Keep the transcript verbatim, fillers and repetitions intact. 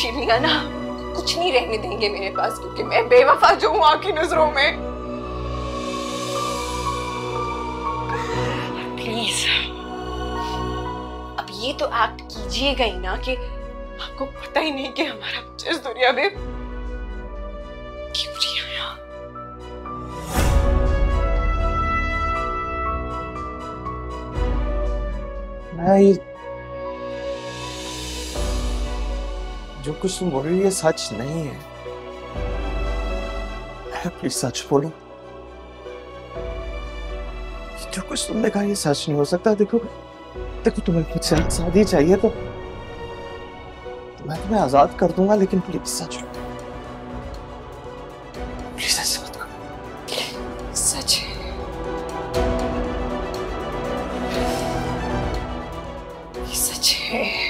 शीलिया ना कुछ नहीं रहने देंगे मेरे पास, क्योंकि मैं बेवफा जो हूँ आपकी नजरों में। प्लीज अब ये तो एक्ट कीजिएगा ही ना कि आपको पता ही नहीं कि हमारा बच्चा इस दुनिया में क्यों नहीं आया। नहीं, जो कुछ तुम बोल रही है सच नहीं है। प्लीज सच बोलो। जो कुछ तुमने कहा ये सच नहीं हो सकता। देखो देखो तुम्हें मुझसे आजादी चाहिए तो मैं तुम्हें आजाद कर दूंगा, लेकिन प्लीज सच प्लीज ऐसे मत करो। सच है, ये सच है।